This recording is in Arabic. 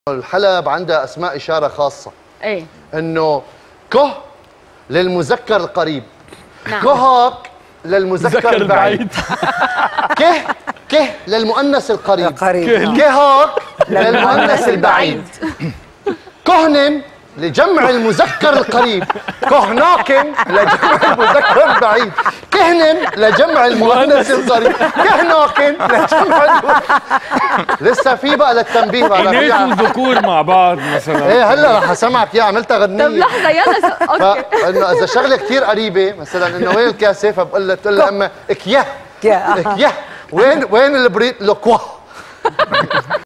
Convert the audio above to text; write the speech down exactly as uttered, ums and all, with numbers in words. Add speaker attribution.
Speaker 1: الحلب عندها اسماء اشاره خاصه.
Speaker 2: ايه
Speaker 1: انه كه للمذكر القريب،
Speaker 2: نعم.
Speaker 1: كهك للمذكر البعيد، كه كه للمؤنث القريب،
Speaker 3: القريب.
Speaker 1: كهك للمؤنث البعيد، كهنم لجمع المذكر القريب، كهناكن لجمع المذكر البعيد، كهنم لجمع المؤنث القريب، كهناكن لجمع المذكر. لسه في بقى للتنبيه بقى
Speaker 4: اناث وذكور مع بعض مثلا.
Speaker 1: ايه هلا رح اسمعك اياها، عملتها غنيه.
Speaker 2: طب لحظه يلا س... اوكي.
Speaker 1: فانه اذا شغله كثير قريبه مثلا انه وين الكاسه، فبقول لها بتقول لها اما اكيه اكيه، وين وين البريد؟ لو كوا